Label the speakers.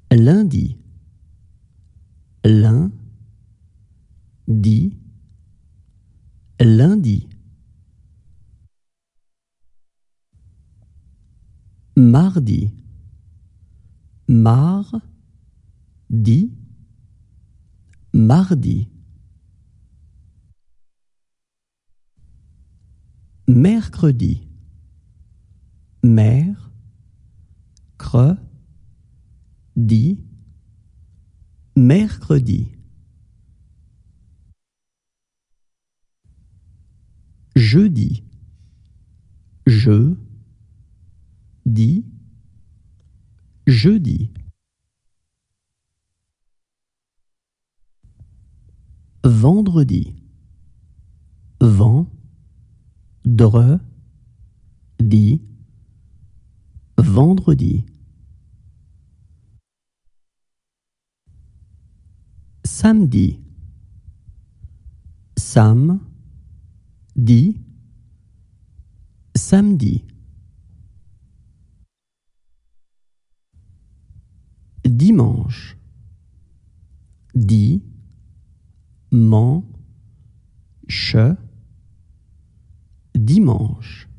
Speaker 1: lundi, lundi, lundi. Mardi, mardi, mardi. Mercredi, mercredi, mercredi. Jeudi, jeudi, jeudi. Vendredi, vendredi, vendredi. Samedi, samedi, samedi. Dimanche, dimanche, dimanche.